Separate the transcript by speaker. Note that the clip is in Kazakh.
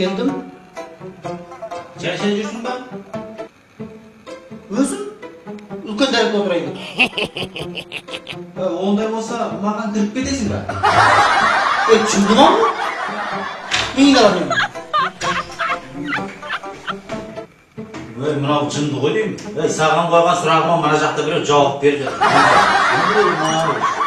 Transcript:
Speaker 1: Keldim.
Speaker 2: Çarşıya жүрсің ба?
Speaker 1: Өзім үлкен дәректе отырайын.
Speaker 2: Ондай болса, маған кіріп кетесің ба?
Speaker 1: Чындыма мı? Мені алайын.
Speaker 2: Мынау жынды ғой деймін. Саған қойған сұрағыма мына жақта біреу жауап берді.